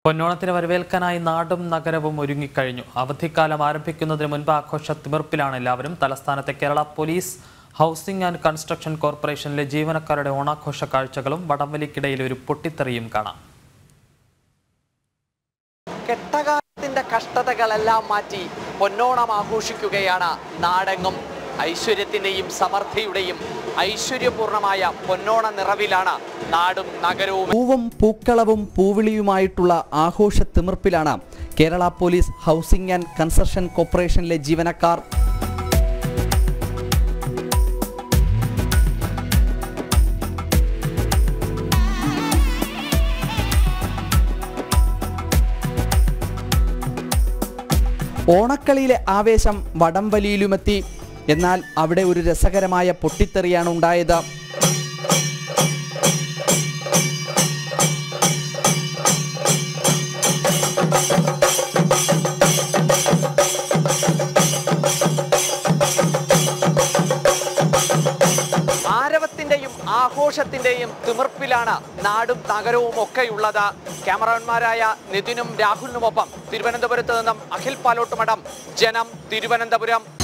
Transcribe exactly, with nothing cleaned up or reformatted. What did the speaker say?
പൊന്നോണത്തിന് വരവേൽക്കാനായി നാടും നഗരവും ഒരുങ്ങിക്കഴിഞ്ഞു. അവധിക്കാലം ആരംഭിക്കുന്നതിന് മുൻപ് ആഘോഷ തിമിർപ്പിലാണ് എല്ലാവരും. തലസ്ഥാനത്തെ Kerala police housing and construction കോർപ്പറേഷനിലെ ജീവനക്കാരുടെ ഓണാഘോഷ കാഴ്ചകളും വടംവലിക്കിടയിൽ ഒരു പൊട്ടിത്തെറിയും കാണാം. കെട്ടകാലത്തിന്റെ കഷ്ടതകളെല്ലാം മാറ്റി പൊന്നോണം ആഘോഷിക്കുകയാണ് നാടെങ്ങും. ഐശ്വര്യത്തിന്റെയും സമൃദ്ധിയുടെയും ഐശ്വര്യപൂർണമായ പൊന്നോണ നിറവിലാണ് നാടും നഗരവും. പൂവും പൂക്കളവും പൂവിളിയുമായിട്ടുള്ള ആഘോഷ തിമിർപ്പിലാണ് Kerala police housing and construction കോർപ്പറേഷനിലെ ജീവനക്കാർ. ഓണക്കളിയിലെ ആവേശം വടംവലിയിലുമെത്തി. എന്നാൽ അവിടെ ഒരു രസകരമായ പൊട്ടിത്തെറിയാണ് ഉണ്ടായത്. ആരവത്തിന്റെയും ആഘോഷത്തിന്റെയും തിമിർപ്പിലാണ് നാടും നഗരവും ഒക്കെയുള്ളത്. ക്യാമറമാൻമാരായ നിതിനും രാഹുലിനുമൊപ്പം തിരുവനന്തപുരത്ത് നിന്നും അഖിൽ പാലോട്ടുമഠം, ജനം, തിരുവനന്തപുരം.